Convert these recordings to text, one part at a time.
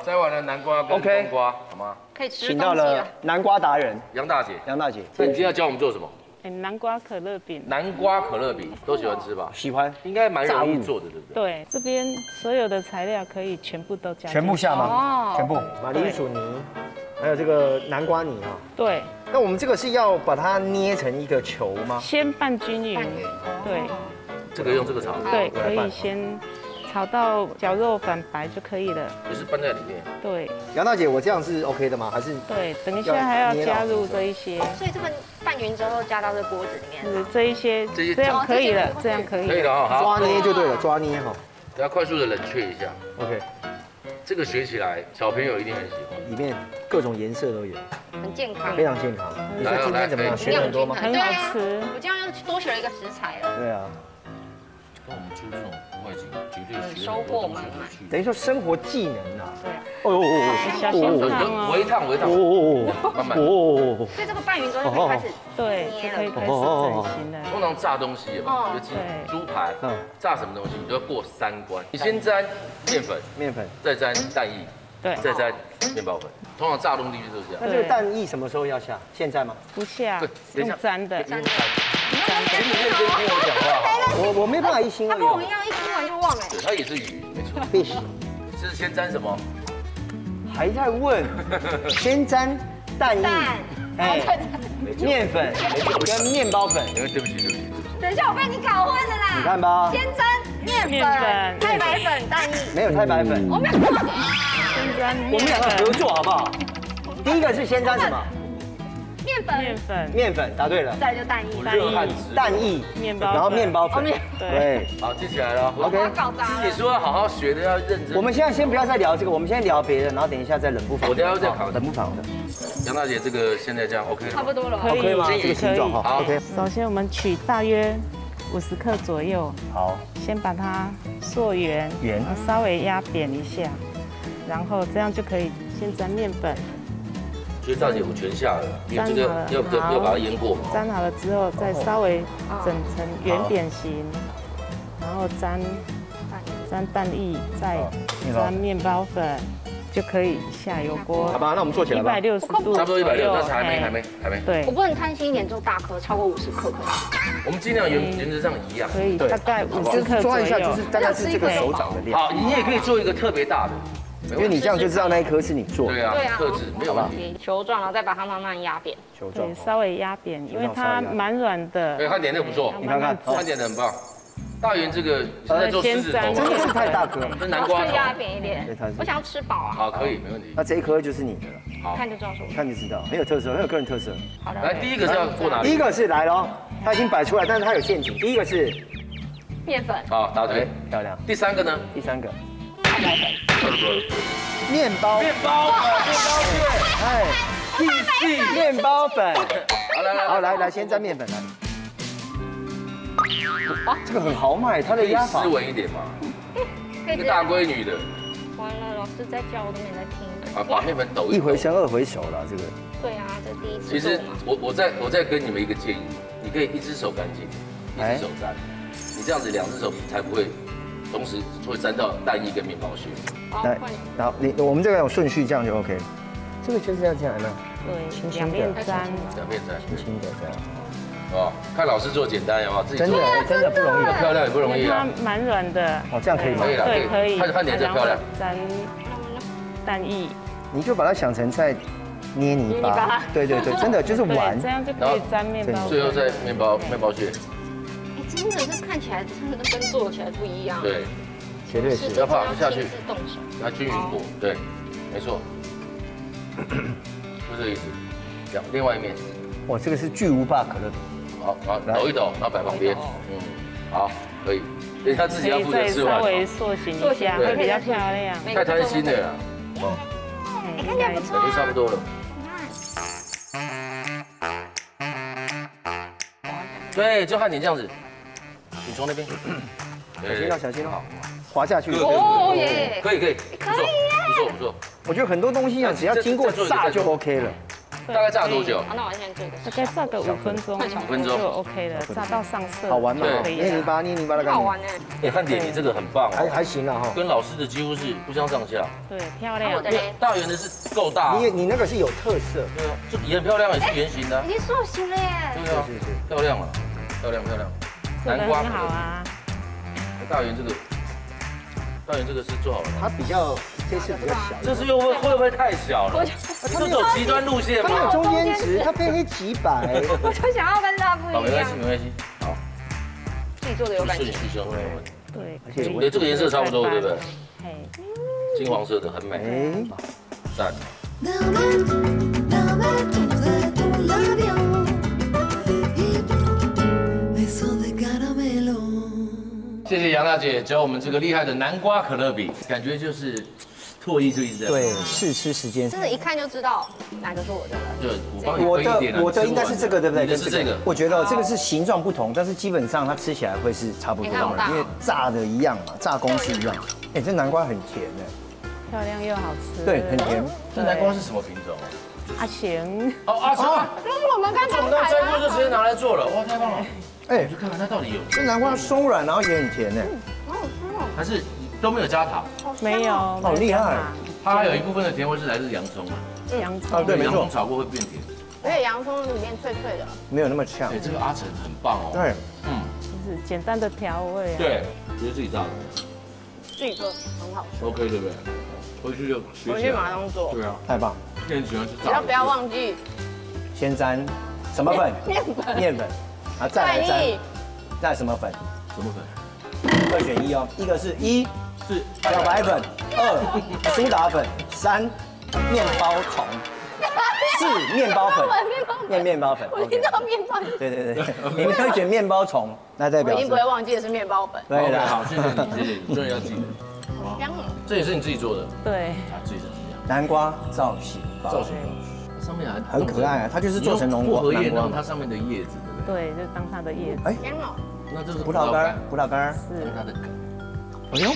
摘完了南瓜跟冬瓜，好吗？ 可以吃。 请到了南瓜达人杨大姐。 杨大姐。 那你今天要教我们做什么？ 南瓜可乐饼。 南瓜可乐饼都喜欢吃吧？ 喜欢， 应该蛮容易做的，对不对？ 对，这边所有的材料可以全部都加。 全部下吗？ 哦， 全部。马铃薯泥，还有这个南瓜泥啊。 对。 那我们这个是要把它捏成一个球吗？ 先拌均匀。对。 这个用这个炒。 对，可以先炒到绞肉反白就可以了。 也是拌在里面。 对。 杨大姐，我这样是 OK 的吗？还是？ 对，等一下还要加入这一些。 所以这个拌匀之后加到这锅子里面。 这一些，这样可以了，这样可以。 可以了哈， 抓捏就对了，抓捏哈。 等下快速的冷却一下。 OK， 这个学起来小朋友一定很喜欢， 里面各种颜色都有， 很健康， 非常健康。你说今天怎么样？学很多吗？ 很好吃。 我这样又多学了一个食材了。 对啊。 跟我们出这种外景，绝对学收获满满。 等于说生活技能啊。 对啊。 小心烫哦，微烫，慢慢。 所以这个拌匀之后就可以开始对，就可以开始整形了。 通常炸东西嘛，尤其猪排，炸什么东西你都要过3关。你先沾面粉，再沾蛋液， 对， 再沾面包粉。通常炸东西就是这样。 那这个蛋液什么时候要下？现在吗？ 不下，用沾的。 请你认真听我讲话。 我没办法一心二用。 他跟我一样，一听完就忘了。 对，它也是鱼，没错。 fish 是先沾什么？ 还在问？先沾蛋液，面粉跟面包粉。 对不起。 等一下，我被你搞混了啦。 你看吧。 先沾面粉、太白粉、蛋液。 没有太白粉。 我没有。 先沾面粉。 我们两个合作好不好？第一个是先沾什么？面粉，答对了。 再就蛋液， 蛋液， 面包， 然后面包粉。 对。 好，记起来了。 OK。 自己说要好好学的，要认真。 我们现在先不要再聊这个，我们先聊别的，然后等一下再冷不防。 我等下再考冷不防的。 杨大姐，这个现在这样 OK 了？ 差不多了。 可以吗？这个形状哈。OK。 首先我们取大约50克左右。 好。 先把它塑圆，稍微压扁一下，然后这样就可以先沾面粉。 所以大姐我全下了，因为这个要把它腌过嘛。 沾好了之后，再稍微整成圆扁形，然后沾蛋液，再沾面包粉，就可以下油锅。 好吧，那我们做起来吧。 160度， 差不多160，但是还没。 对。 我不能贪心一点做大颗，超过50克可以。 我们尽量原则上一样。 可以，大概50克左右。 抓一下，就是大概是这个手掌的量。 好，你也可以做一个特别大的。 因为你这样就知道那一颗是你做的。 对啊，特制没有问题。 球状，然后再把它慢慢压扁。 球状。 对，稍微压扁，因为它蛮软的。 对，它点的不错， 你看看， 它点的很棒。大圆这个现在做狮子头， 真的是太大颗， 这南瓜头。 压扁一点。我想要吃饱啊。 好，可以，没问题。 那这一颗就是你的了。 好， 看就知道是我。 看就知道，很有特色，很有个人特色。 好的。 来，第一个是要过哪里？ 第一个是来喽，它已经摆出来，但是它有陷阱。第一个是面粉。 好，答对， 漂亮。 第3个呢？ 第3个。 太白粉。 面包粉，哎，面包粉，好来，先沾面粉来。这个很豪迈，它的压法。 斯文一点嘛。一个大闺女的。 完了，老师在教，我都没在听。 啊，把面粉抖一回生二回熟了，这个。 对啊，这第一次。 其实我再跟你们一个建议，你可以一只手干净，一只手沾，你这样子2只手才不会。同时会沾到蛋液跟面包屑。 来，然后我们这个有顺序，这样就 OK 了。这个就是要这样的。 对，2面沾， 轻轻的这样。 哦，看老师做简单，有没有？自己做真的不容易， 漂亮也不容易啊。 它蛮软的。 哦，这样可以吗？ 可以了， 对，可以。 看点真漂亮。 沾蛋液。 你就把它想成在捏泥巴。对，真的就是玩。 这样就可以沾面包。 最后再面包屑。 真的是看起来真的跟做起来不一样。 对， 绝对是。 要怕下去， 动手， 它均匀过。对，没错，就这个意思。这样，另外一面。 哇，这个是巨无霸可乐饼。 好，抖一抖，然后摆旁边。好，可以。等他自己要负责吃完。 稍微塑形一下，会比较漂亮。 太贪心了啦。 看起来不错。 感觉差不多了。对，就和你这样子。你从那边， 小心哦，滑下去。 哦耶， 可以，不错。我觉得很多东西啊，只要经过炸就 OK 了。 大概炸多久？ 好，那我先做一个。 大概炸个5分钟 5分钟就 OK 了，炸到上色。 好玩吗？ 对捏泥巴的感觉。 好玩哎。 哎，汉典，你这个很棒哦， 还行啊哈。 跟老师的几乎是不相上下。 对，漂亮。 我的嘞， 大圆的是够大， 你那个是有特色。 对啊，就也很漂亮，也是圆形的。 已经塑形了耶。 对啊，漂亮了，漂亮。 南瓜很好啊。 大圆这个是做好了吗？ 它这次比较小。 这是会不会太小了？这走极端路线吗？ 它没有中间值，它偏黑极白。 我就想要跟大家不一样。 没关系，好， 自己做的有感觉。 顺序就好。 对， 而且对，这个颜色差不多，对不对？ 嘿， 金黄色的很美，赞。 Dame tu labio y tu beso de caramelo。 谢谢杨大姐教我们这个厉害的南瓜可乐饼，感觉就是唾液就一直在。 对，试吃时间。 真的，一看就知道哪个是我的了。 对，我帮你分一点。 我的应该是这个，对不对？ 你的是这个。 我觉得这个是形状不同，但是基本上它吃起来会是差不多的，因为炸的一样嘛，炸工是一样。哎，这南瓜很甜的。 漂亮又好吃， 对，很甜。 这南瓜是什么品种？ 阿贤。 哦，阿贤， 我们刚才我们刚摘过就直接拿来做了，哇，太棒了！ 哎， 我去看看它到底有。 这南瓜松软，然后也很甜呢。 好好吃哦。 还是都没有加糖？ 没有， 好厉害。 它还有一部分的甜味是来自洋葱啊。 洋葱。 对，没错。 洋葱炒过会变甜。 而且洋葱里面脆脆的， 没有那么呛。 对，这个阿成很棒哦。 对， 就是简单的调味。 对，直接自己炸的。 自己做很好吃。 OK， 对不对？回去就学回去马上做。 对啊， 太棒。 你很喜欢吃炸的。 不要忘记， 先沾什么粉？面粉。然后再来沾，再什么粉？ 什么粉 ？2选1哦，一个是1 是小白粉，2苏打粉，3面包虫，4面包粉，面包粉。 我听到面包。 对，你们会选面包虫，那代表我一定不会忘记的是面包粉。 对的， 好，谢谢你，你终于要记得。 好香哦。 这也是你自己做的。 对。 啊，自己是这样。 南瓜造型包， 造型包，上面还很可爱啊，它就是做成浓薄荷叶， 南瓜当它上面的叶子，对不对？ 对，就当它的叶子。 哎， 香哦。 那这是葡萄干， 当是它的梗。 哎呦，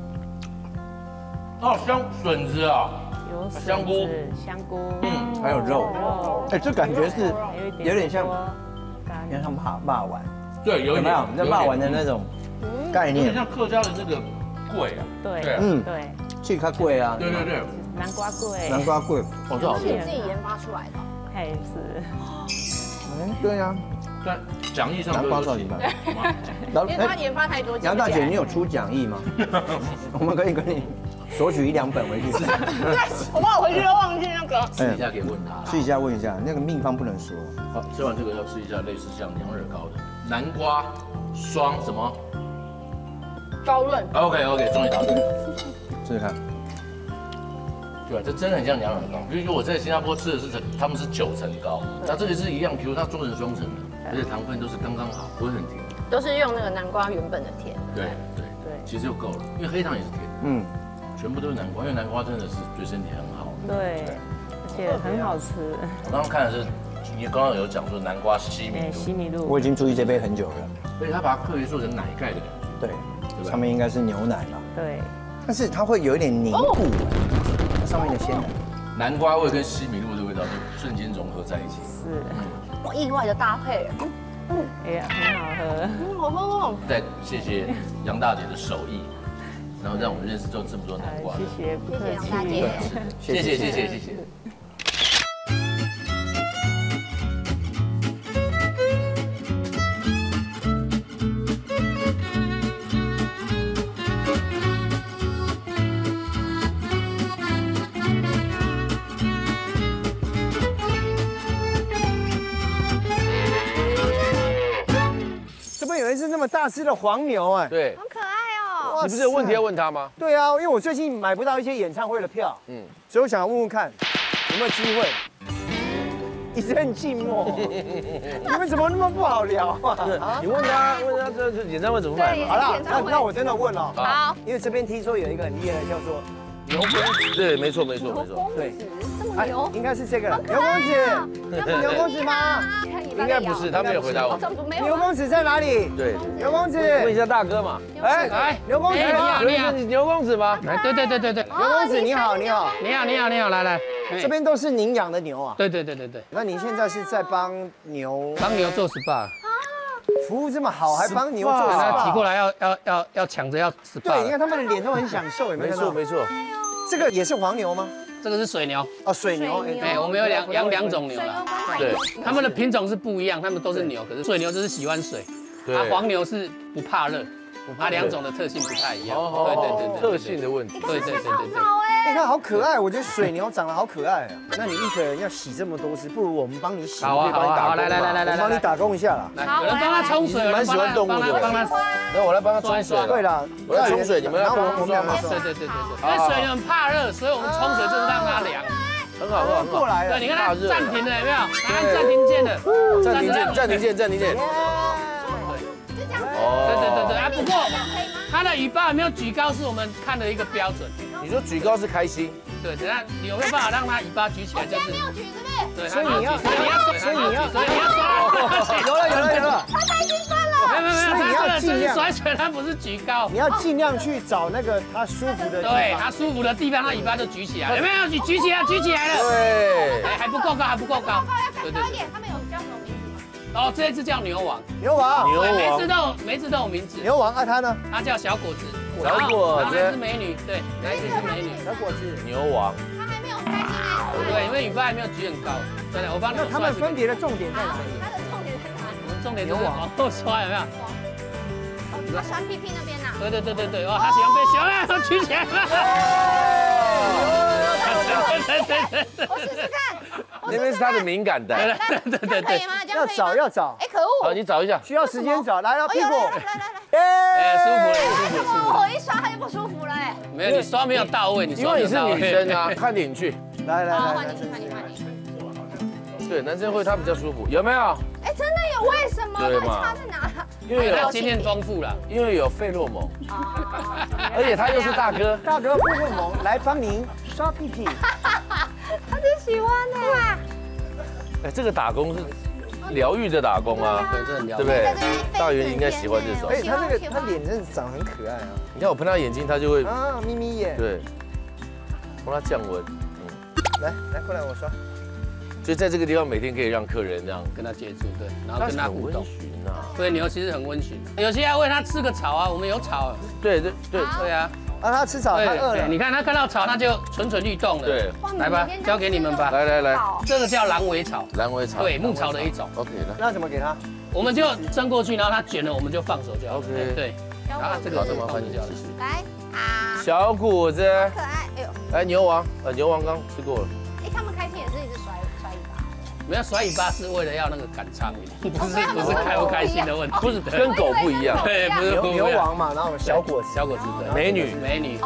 哦，笋子啊， 有香菇， 还有肉，哎，这感觉是有点像， 干， 像霸丸， 对，有没有？那霸丸的那种概念， 有点像客家的这个桂啊， 对，对， 去看桂啊， 对， 南瓜桂， 南瓜桂， 哦，这好吃， 是你自己研发出来的。 还是， 对呀， 在讲义上南瓜造型包， 因为他研发太多。 杨大姐，你有出讲义吗？我们可以跟你索取1-2本回去。 我怕我回去都忘记那个。 试一下可以问他， 试一下问一下，那个秘方不能说。 好，吃完这个要吃一下类似像娘惹糕的南瓜双什么？ 高润。 OK， 终于答对了。 试试看。 对啊，这真的很像娘惹糕。比如说我在新加坡吃的是他们是9层糕，那这里是一样，比如它做成双层的，而且糖分都是刚刚好，不会很甜。 都是用那个南瓜原本的甜。 对，其实就够了，因为黑糖也是甜的。全部都是南瓜，因为南瓜真的是对身体很好。 对，而且很好吃。 我刚刚看的是，你刚刚有讲说南瓜西米露， 西米露， 我已经注意这杯很久了。 所以他把它刻意做成奶盖的感觉。 对，上面应该是牛奶吧？ 对， 但是它会有一点凝固，它上面的鲜奶。 南瓜味跟西米露的味道就瞬间融合在一起。 是， 我意外的搭配。 哎呀，很好喝。 好喝哦。 再谢谢杨大姐的手艺，然后让我们认识这么多南瓜。 谢谢，不客气。 谢谢。 这边有一只那么大只的黄牛哎， 对， 好可爱哦。 你不是有问题要问他吗？ 对啊，因为我最近买不到一些演唱会的票，所以我想要问问看有没有机会。一直很寂寞，你们怎么那么不好聊啊？ 你问他这演唱会怎么买嘛？ 好了，那我真的问了， 好， 因为这边听说有一个很厉害的叫做牛公子， 对，没错。 对， 这么牛， 应该是这个了。牛公子，牛公子吗？ 应该不是，他没有回答我。 牛公子在哪里？ 对， 牛公子， 问一下大哥嘛。 哎， 来， 牛公子你好，你好， 你牛公子吗？ 来，对， 牛公子你好，你好， 你好，来， 这边都是您养的牛啊？ 对， 那你现在是在帮牛做 SPA， 服务这么好，还帮牛做把它 SPA？ 挤过来要抢着要 SPA。 对，你看他们的脸都很享受，有没有看到？ 没错。 这个也是黄牛吗？ 这个是水牛， 哦，水牛。 哎，我们有养两种牛了， 对， 它们的品种是不一样，它们都是牛，可是水牛就是喜欢水，啊，黄牛是不怕热，啊，两种的特性不太一样。对， 特性的问题。 对。 哎，它好可爱，我觉得水牛长得好可爱啊。那你一个人要洗这么多次，不如我们帮你洗， 好啊，来， 我帮你打工一下啦。 有人帮他冲水， 蛮喜欢动物的， 帮他。 那我来帮他冲水。 对了， 我要冲水，你们要帮我们两个对。因为水牛很怕热，所以我们冲水就是让它凉。 很好。 过来了。 对，你看它暂停了有没有？按暂停键的。 暂停键。 对。啊，不过它的尾巴有没有举高是我们看的一个标准。 你说举高是开心？ 对，等下你有没有办法让它尾巴举起来？就是没有举，是不是？ 对， 所以你要刷。 有了。 他太兴奋了。 没有， 所以你要它尽量甩水，它不是举高。 你要尽量去找那个它舒服的地方。 对，它舒服的地方，它尾巴就举起来，有没有？举起来了。 对。 哎，还不够高。 对。他们有叫什么名字？ 哦，这一只叫牛王。每一只都有名字。 牛王啊，它呢？ 它叫小果子。 小果子。 那是美女，对，那一只是美女。 小果子。 牛王。 他还没有开心。 对，因为尾巴还没有举很高。对，我帮你。 那他们分别的重点在哪里？ 它的重点在哪里？ 重点就是往后刷，有没有？ 他喜欢屁屁那边呐。 对，哦，他喜欢被小孩都举起来了。 我试试看。 那边是他的敏感带。 对。 可以吗？这样可以吗？ 要找。 哎，可恶！ 好，你找一下。 需要时间找。来，屁股。 来。 哎，舒服了。 我一刷它就不舒服了哎。 没有，你刷没有到位， 因为你是女生啊，看点去。 来。 换你。 对，男生会他比较舒服，有没有？ 哎，真的有？为什么？ 对嘛？ 差在哪？ 因为有经验丰富了， 因为有费洛蒙，而且他又是大哥， 费洛蒙来帮您刷屁屁。 他真喜欢呢。 哎，这个打工是疗愈的打工啊， 对，这很疗愈， 对不对？大元应该喜欢这种。 哎，他脸真的长很可爱啊。 你看我喷他眼睛，他就会眯眯眼。 对，帮他降温。 来，过来我刷。 所以在这个地方每天可以让客人这样跟他接触，对，然后跟他互动。 对， 牛其实很温驯，有些要喂它吃个草啊，我们有草。 对啊。 让它吃草，它饿了。 你看它看到草，它就蠢欲动了。 对， 来吧，交给你们吧。 来， 这个叫狼尾草。 狼尾草。 对，牧草的一种。 OK， 来。 那怎么给它？ 我们就蒸过去，然后它卷了，我们就放手就好。 OK。 对。啊，这个麻烦你来啊。 小果子。 可爱，哎呦。 来牛王，牛王刚吃过了。 哎，他们开心也是一直甩尾巴。 没有甩尾巴是为了要那个赶苍蝇，不是开不开心的问题， 不是跟狗不一样。 对，不是牛王嘛，然后小果子， 对，美女。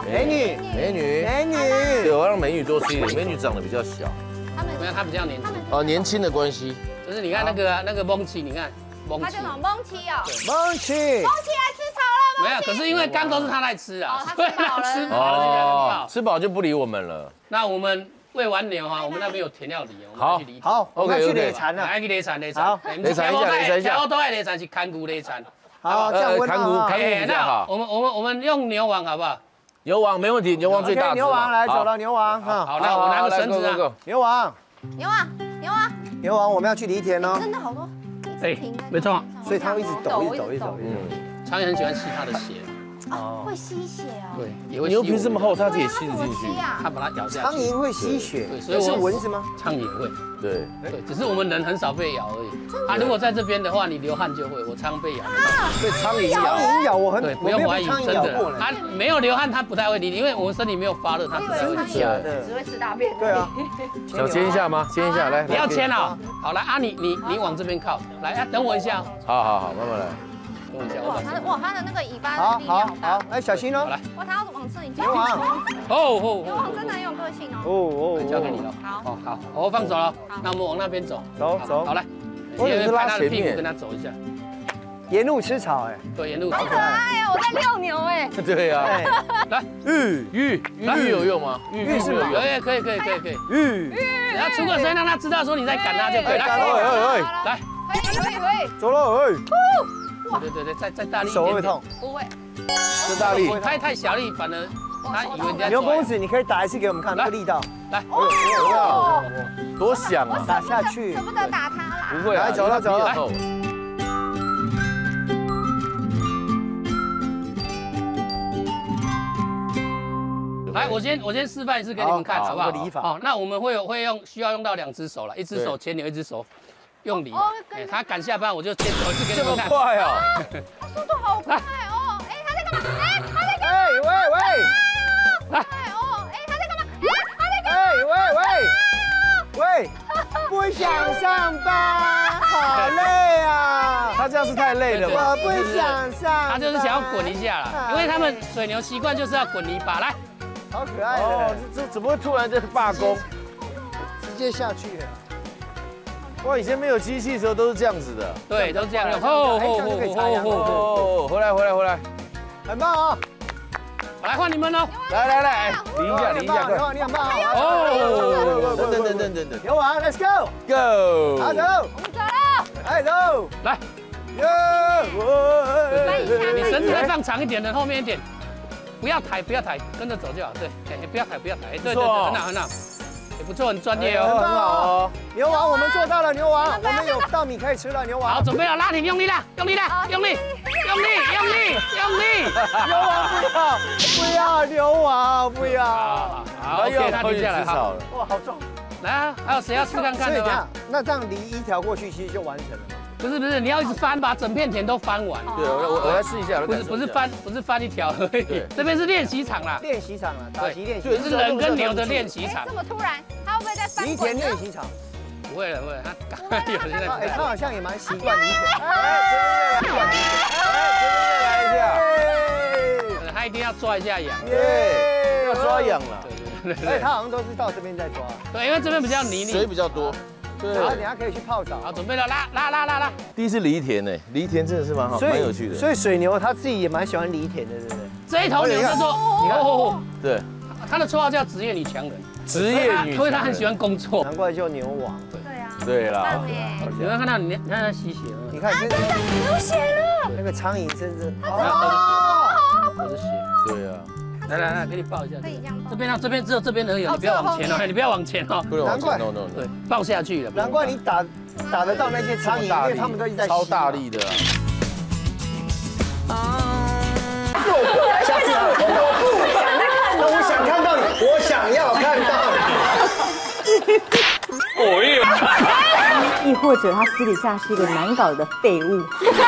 对，我要让美女多吃一点，美女长得比较小。 没有，她比较年轻。 哦，年轻的关系。 就是你看那个蒙奇，你看蒙奇。 它叫什么蒙奇哦？ 蒙奇来吃草了。 没有，可是因为刚都是他在吃啊， 所以他吃饱了就很饱， 吃饱就不理我们了。 那我们喂完牛哈，我们那边有填料理， 好，我们去垒蚕了， 来去垒蚕， 好， 垒蚕一下， 都爱垒蚕是看骨垒蚕， 好，这样温看骨比较好。 我们用牛王好不好？ 牛王没问题，牛王最大。 牛王来走了，牛王哈。 好，那我拿个绳子啊。 牛王， 牛王， 我们要去犁田哦。 真的好多。 哎，没错。 所以它会一直抖。 苍蝇很喜欢吸它的血。 哦，会吸血哦。 对，也会。 牛皮这么厚，它自己吸得进去。 它把它咬下去。 苍蝇会吸血， 对，所以是蚊子吗？ 苍蝇也会。 对， 只是我们人很少被咬而已。啊，如果在这边的话，你流汗就会。我常被咬。 被苍蝇咬，我对，不用怀疑，真的。它没有流汗，它不太会理你，因为我们身体没有发热，它不太会理你。 假的？ 只会吃大便。 对啊。 想牵一下吗？牵一下，来。 你要牵啊？好，来啊，你往这边靠，来啊，等我一下。 好，慢慢来。 等我一下。 哇，它的那个尾巴。 好，哎，小心哦。 来。 哇，它要往这里接。 牛王。 牛王真的很有个性哦。 交给你了。好，我放手了。那我们往那边走。 走。 好来。 我也是拍他的拉前面。 屁股跟他走一下。 沿路吃草，哎， 对，沿路好可爱哦，我在遛牛哎。 对呀， 来， 玉有用吗？玉是吗？ 可以。 玉， 然后出个声，让他知道说你在赶他就可以。来， 喂， 走了， 对，再大力一点。 手会不会痛？ 不会， 这大力， 太小力，反而他以为你在牛公子，你可以打一次给我们看那个力道。 来， 多响啊！ 打下去舍，不得打他啦。 不会， 来走了。 来，我先示范一次给你们看，好不好？ 礼法。 好，那我们需要用到2只手了，一只手牵牛，一只手用力。他赶下班，我就牵手一次给你们看。 这么快啊！ 速度好快哦！哎，他在干嘛？哎，他在干嘛？ 哎喂， 哎哦，哎，他在干嘛？哎，他在干嘛？ 喂，不想上班，好累啊！ 他这样是太累了吧？ 我不想上班。 他就是想要滚一下啦，因为他们水牛习惯就是要滚泥巴。来， 好可爱哦的，， 这怎么会突然就罢工？ 直接下去了。 哇，以前没有机器的时候都是这样子的。 对，都这样用。 哦，回来， 很棒啊！ 来换你们喽！ 来，离一下，快！ 你很棒！ 哦，等， 牛王 ，Let's go， go！ 好走， 我们走了。 哎走， 来，你绳子再放长一点的，后面一点，不要抬，跟着走就好。对，不要抬，对，很好，也不错，很专业哦。 很棒哦！牛王，我们做到了，牛王，我们有稻米可以吃了，牛王。 好，准备了，拉挺，用力啦！ 牛王不要！ 好 ，OK， 那停下来，好。 哇，好重！ 来啊，还有谁要试看看的吗？ 那这样离一条过去，其实就完成了嘛。 不是，你要一直翻，把整片田都翻完。 对，我来试一下。 不是翻一条而已。这边是练习场啦。 练习场了，打击练习， 是人跟牛的练习场。 这么突然，他会不会在翻滚？ 犁田练习场。 不会了，他有现在。 他好像也蛮习惯犁田。 来一下。 他一定要抓一下痒。 要抓痒了。 对，他好像都是到这边在抓。 对，因为这边比较泥泞， 水比较多。对， 然后等下可以去泡澡。 好，准备了，拉。 第一次犁田呢，犁田真的是蛮有趣的。 所以水牛他自己也蛮喜欢犁田的，对不对？ 这一头牛叫做，你看， 对， 他的绰号叫职业女强人， 职业女， 因为他很喜欢工作。 难怪叫牛王。 对啦。 你们看到你看他吸血了， 你看真的流血了， 那个苍蝇真是， 都是血。 对啊。 来，给你抱一下。 可以这样抱。 这边只有这边而已，你不要往前哦，你不要往前哦。 难怪， 对，抱下去了。 难怪你打得到那些苍蝇，因为他们都一直在吸。 超大力的。 下次我想看到你，我想要看到你。亦或者他私底下是一个难搞的废物。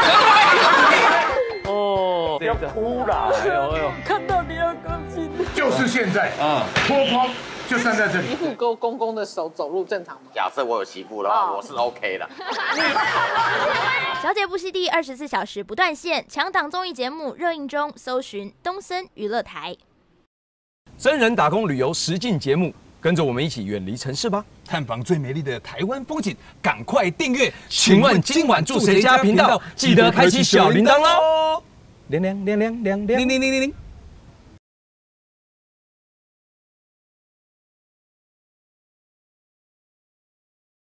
哦，不要哭啦！ 看到你要高兴。 就是现在啊，脱光就站在这里。 媳妇勾公公的手走路正常吗？ 假设我有媳妇的话，我是 OK 的。 小姐不息地24小时不断线，强档综艺节目热映中，搜寻东森娱乐台。 真人打工旅游实境节目，跟着我们一起远离城市吧，探访最美丽的台湾风景。赶快订阅！请问今晚住谁家频道？记得开启小铃铛哦！铃铃铃铃铃铃铃铃铃铃。